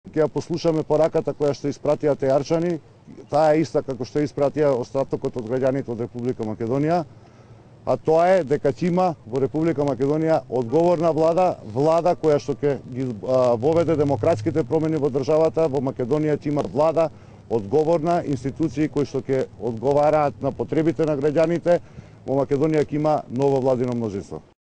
Ќе ја послушаме пораката која што испратија тејарчани, таа е иста како што испратија остатокот од граѓаните од Република Македонија, а тоа е дека ќе има во Република Македонија одговорна влада, влада која што ќе ги воведе демократските промени во државата. Во Македонија ќе има влада одговорна, институции кои што ќе одговараат на потребите на граѓаните. Во Македонија ќе има ново владино мнозинство.